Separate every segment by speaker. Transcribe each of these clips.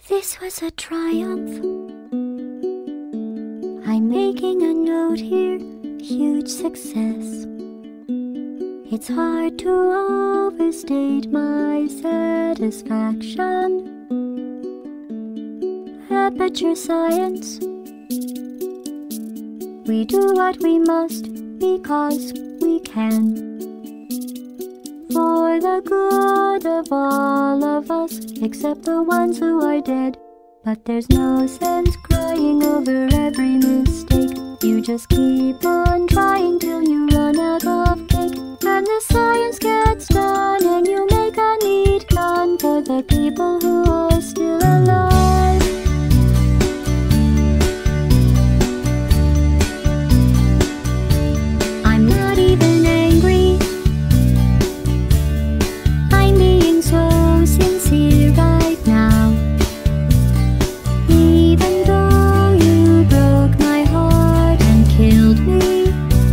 Speaker 1: This was a triumph. I'm making a note here, huge success. It's hard to overstate my satisfaction. Aperture science. We do what we must because we can. For the good of all of us, except the ones who are dead. But there's no sense crying over every mistake. You just keep on trying till you run out of cake. And the science gets done and you make a neat gun for the people who are still alive. I'm not even angry. I'm being so sincere right now. Even though you broke my heart and killed me,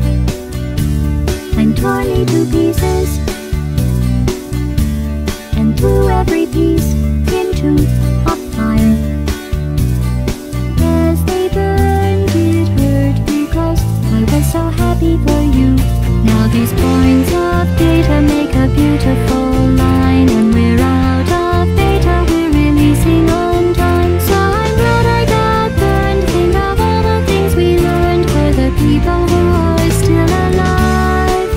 Speaker 1: I'm torn into pieces and threw every piece into a fire. As they burned, it hurt because I was so happy for you. Now these points of data make a beautiful line, and we're out of data, we're releasing on time. So I'm glad I got burned. Think of all the things we learned for the people who are still alive.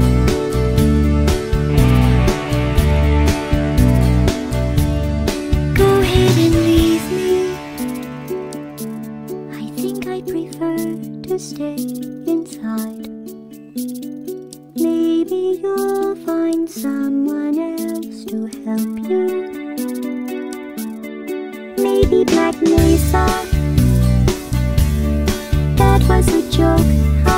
Speaker 1: Go ahead and leave me. I think I'd prefer to stay inside. Maybe you'll find someone else to help you. Maybe Black Mesa. That was a joke.